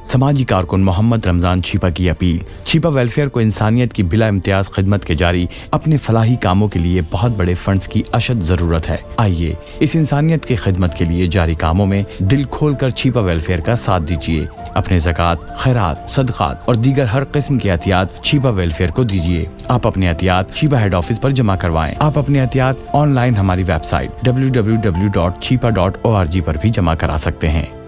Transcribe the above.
समाजी कारकुन मोहम्मद रमजान छिपा की अपील। छिपा वेलफेयर को इंसानियत की बिला इम्तियाज खिदमत के जारी अपने फलाही कामों के लिए बहुत बड़े फंड्स की अशद जरूरत है। आइए इस इंसानियत की खिदमत के लिए जारी कामों में दिल खोल कर छिपा वेलफेयर का साथ दीजिए। अपने ज़कात, खैरात, सदकात और दीगर हर किस्म की एहतियात छिपा वेलफेयर को दीजिए। आप अपने एहतियात छिपा हेड ऑफिस पर जमा करवाएं। आप अपने एहतियात ऑनलाइन हमारी वेबसाइट www.chipa.org पर भी जमा करा सकते हैं।